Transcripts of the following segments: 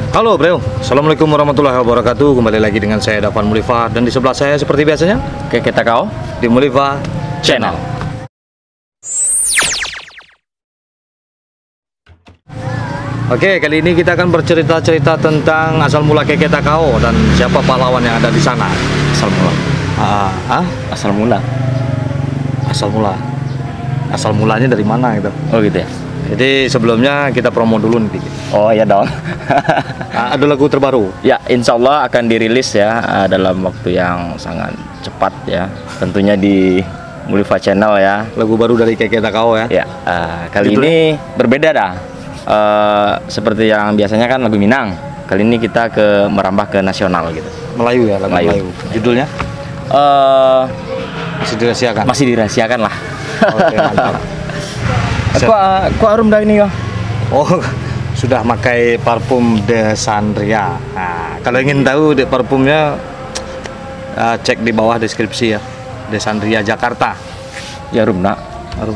Halo bro, Assalamualaikum warahmatullahi wabarakatuh. Kembali lagi dengan saya Dafan Mulifa. Dan di sebelah saya seperti biasanya Keke Takao di Mulifa Channel. Oke, kali ini kita akan bercerita-cerita tentang asal mula Keke Takao dan siapa pahlawan yang ada di sana. Asal mula. Asal mula. Asal mula. Asal mulanya dari mana gitu? Oh gitu ya. Jadi sebelumnya kita promo dulu nih dikit. Oh ya dong. Ada lagu terbaru. Ya, insya Allah akan dirilis ya dalam waktu yang sangat cepat ya. Tentunya di Mulifa Channel ya. Lagu baru dari Keke Takao ya. Ya, kali Judulnya? ini berbeda dah. Seperti yang biasanya kan lagu Minang. Kali ini kita merambah ke nasional gitu. Melayu ya, lagu Melayu. Judulnya masih dirahasiakan. Masih dirahasiakan lah. Oke, mantap. Aku harum dah ini kok. Oh, sudah pakai parfum De Sandria. Nah, kalau ingin tahu de parfumnya, cek di bawah deskripsi ya. De Sandria Jakarta. Ya harum nak. Harum.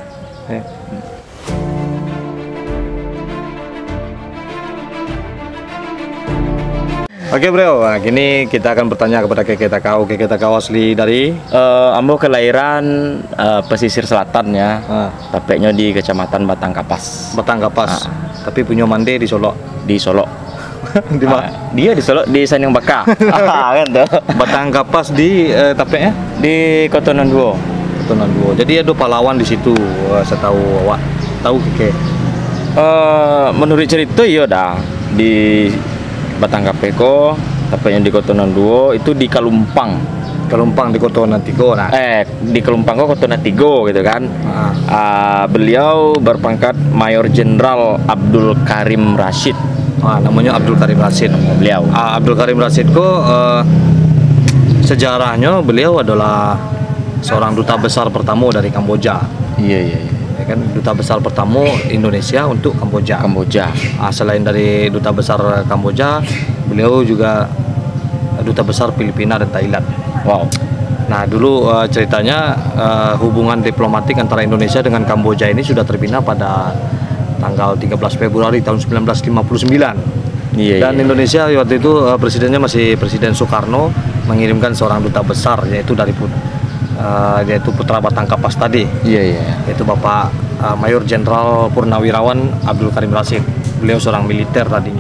Oke bro, nah, kini kita akan bertanya kepada Keke Takao. Keke Takao asli dari Ambo kelahiran pesisir selatan ya. Tepatnya di Kecamatan Batang Kapas. Batang Kapas. Tapi punya mande di Solo. Di Solo. Di mana? Dia di Solo di Sanyang Baka. Kan tuh. Batang Kapas di tapeknya Di Kotonan Duo. Kotonan Duo. Jadi ada pahlawan di situ. Setahu awak tahu Keke. Menurut cerita iya dah di Batang Kapeko, tapi yang di Kotonan Duo itu di Kalumpang. Kalumpang di Kotonan Tigo. Nah. Di Kalumpang kok Kotonan Tigo gitu kan. Beliau berpangkat Mayor Jenderal Abdul Karim Rashid. Namanya Abdul Karim Rashid. Beliau. Abdul Karim Rashid kok sejarahnya beliau adalah seorang duta besar pertama dari Kamboja. Iya. Ya kan, duta besar pertama Indonesia untuk Kamboja. Selain dari duta besar Kamboja, beliau juga duta besar Filipina dan Thailand. Wow. Nah dulu ceritanya hubungan diplomatik antara Indonesia dengan Kamboja ini sudah terbina pada tanggal 13 Februari tahun 1959. Dan Indonesia waktu itu presidennya masih Presiden Soekarno mengirimkan seorang duta besar yaitu putra Batang Kapas tadi. Yaitu Bapak Mayor Jenderal Purnawirawan Abdul Karim Rashid. Beliau seorang militer tadinya.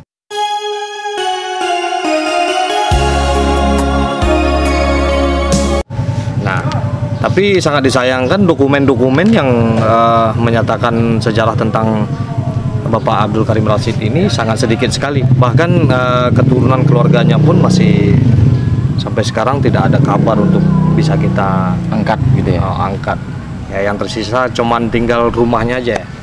Nah, tapi sangat disayangkan dokumen-dokumen yang menyatakan sejarah tentang Bapak Abdul Karim Rashid ini sangat sedikit sekali. Bahkan keturunan keluarganya pun masih sampai sekarang tidak ada kabar untuk bisa kita Angkat gitu ya. Angkat. Ya, yang tersisa cuman tinggal rumahnya aja ya.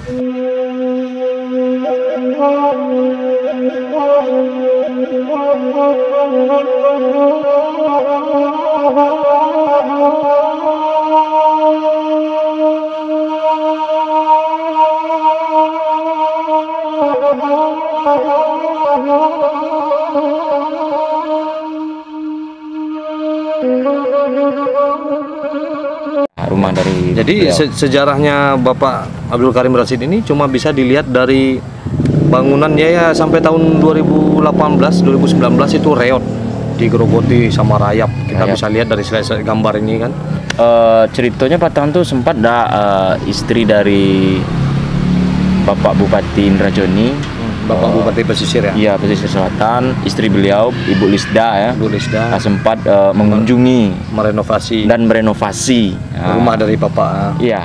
Rumah dari Jadi sejarahnya Bapak Abdul Karim Rashid ini cuma bisa dilihat dari bangunannya ya sampai tahun 2018 2019 itu reot digerogoti sama rayap. Kita bisa lihat dari slide gambar ini kan. Ceritanya Patang tuh sempat istri dari Bapak Bupati Indrajoni. Bapak Bupati Pesisir ya? Iya, Pesisir Selatan. Istri beliau, Ibu Lisda ya. Ibu Lisda sempat mengunjungi, merenovasi rumah dari Bapak. Iya.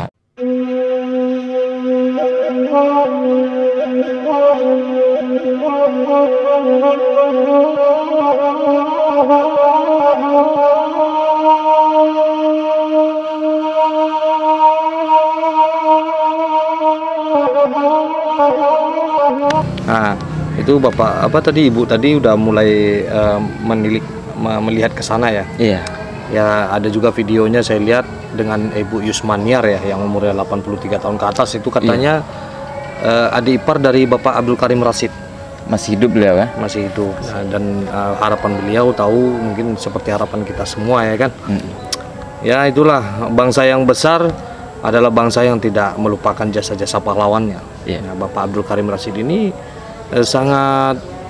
Nah, itu Bapak Ibu tadi udah mulai melihat ke sana ya. Iya. Ya, ada juga videonya saya lihat dengan Ibu Yusmaniar ya yang umurnya 83 tahun ke atas itu katanya adik ipar dari Bapak Abdul Karim Rashid. Masih hidup beliau ya? Masih hidup. Nah, dan harapan beliau tahu mungkin seperti harapan kita semua ya kan. Ya itulah, bangsa yang besar adalah bangsa yang tidak melupakan jasa-jasa pahlawannya. Yeah. Nah, Bapak Abdul Karim Rashid ini sangat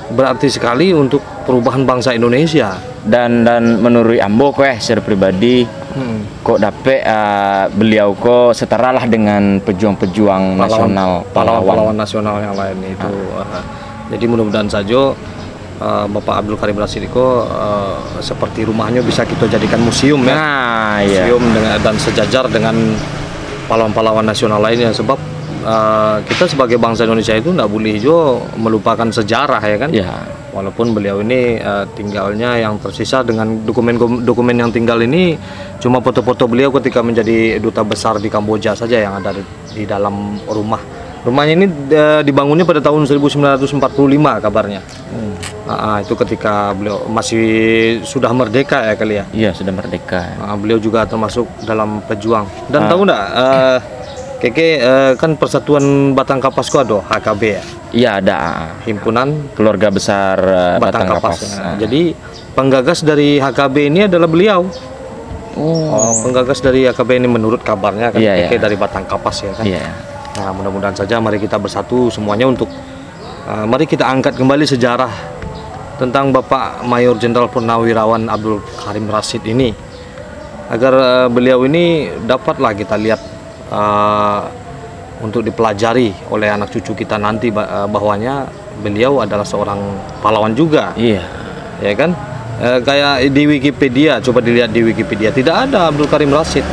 berarti sekali untuk perubahan bangsa Indonesia. Dan menurut Ambo secara pribadi kok dapet beliau kok setara lah dengan pejuang-pejuang nasional, pahlawan nasional yang lain itu. Jadi mudah-mudahan saja Bapak Abdul Karim Rashid itu seperti rumahnya bisa kita jadikan museum ya. Nah, museum dan sejajar dengan pahlawan-pahlawan nasional lainnya, sebab kita sebagai bangsa Indonesia itu tidak boleh juga melupakan sejarah ya kan. Ya. Walaupun beliau ini tinggalnya yang tersisa dengan dokumen yang tinggal ini cuma foto-foto beliau ketika menjadi duta besar di Kamboja saja yang ada di dalam rumah. Rumahnya ini dibangunnya pada tahun 1945 kabarnya. Itu ketika beliau masih sudah merdeka ya kali ya. Iya, sudah merdeka. Beliau juga termasuk dalam pejuang. Dan tahu enggak Keke kan Persatuan Batang Kapas itu ada HKB ya? Iya, ada. Himpunan Keluarga Besar Batang Kapas. Jadi penggagas dari HKB ini adalah beliau. Penggagas dari HKB ini menurut kabarnya kan Keke dari Batang Kapas ya kan? Iya. Nah, mudah-mudahan saja mari kita bersatu semuanya untuk mari kita angkat kembali sejarah tentang Bapak Mayor Jenderal Purnawirawan Abdul Karim Rashid ini, agar beliau ini dapatlah kita lihat untuk dipelajari oleh anak cucu kita nanti bahwanya beliau adalah seorang pahlawan juga. Iya. Ya kan? Kayak di Wikipedia, coba dilihat di Wikipedia tidak ada Abdul Karim Rashid.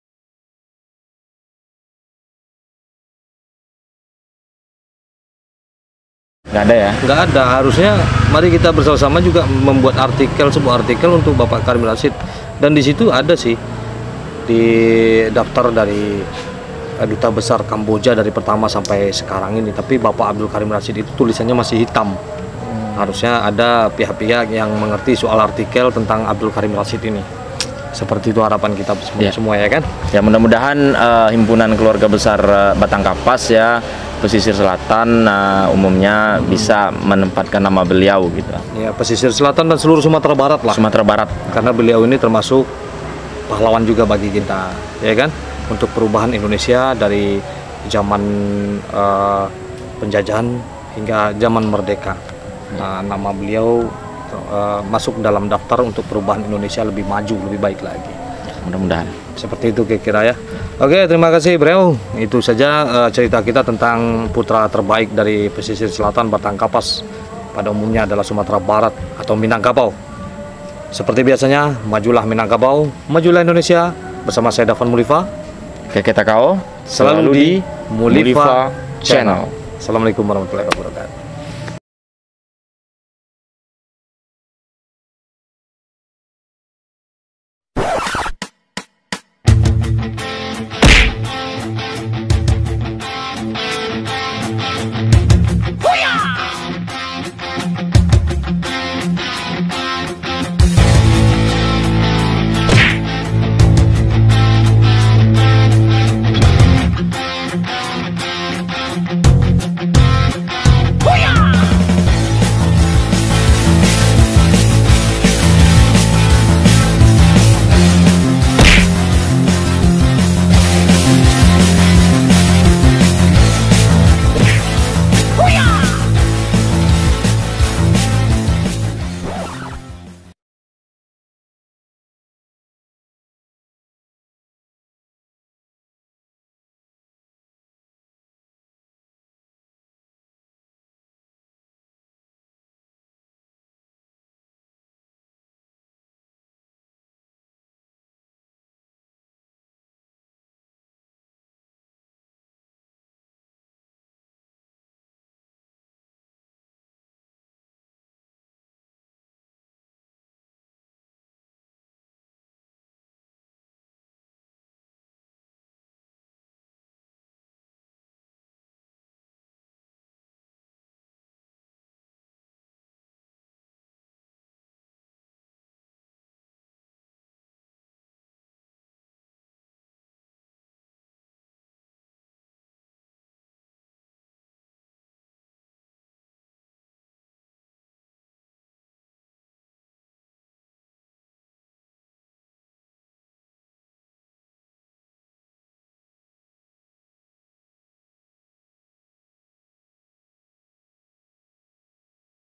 Nggak ada ya? Nggak ada. Harusnya mari kita bersama-sama juga membuat sebuah artikel untuk Bapak Karim Rashid. Dan di situ ada sih di daftar dari duta besar Kamboja dari pertama sampai sekarang ini. Tapi Bapak Abdul Karim Rashid itu tulisannya masih hitam. Harusnya ada pihak-pihak yang mengerti soal artikel tentang Abdul Karim Rashid ini. Seperti itu harapan kita semua ya kan? Ya, mudah-mudahan himpunan keluarga besar Batang Kapas ya, pesisir selatan umumnya bisa menempatkan nama beliau gitu. Ya, pesisir selatan dan seluruh Sumatera Barat lah. Sumatera Barat. Karena beliau ini termasuk pahlawan juga bagi kita, ya kan? Untuk perubahan Indonesia dari zaman penjajahan hingga zaman merdeka. Nama beliau masuk dalam daftar untuk perubahan Indonesia lebih maju, lebih baik lagi. Mudah-mudahan. Seperti itu kira-kira ya. Oke, terima kasih Bro. Itu saja cerita kita tentang putra terbaik dari pesisir selatan Batang Kapas, pada umumnya adalah Sumatera Barat atau Minangkabau. Seperti biasanya, majulah Minangkabau, majulah Indonesia. Bersama saya Dafan Mulifa. Keke Takao Selalu di Mulifa Channel. Assalamualaikum warahmatullahi wabarakatuh.